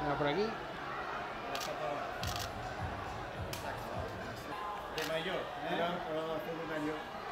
Venga, por aquí. De mayor, ¿eh? Pero de mayor.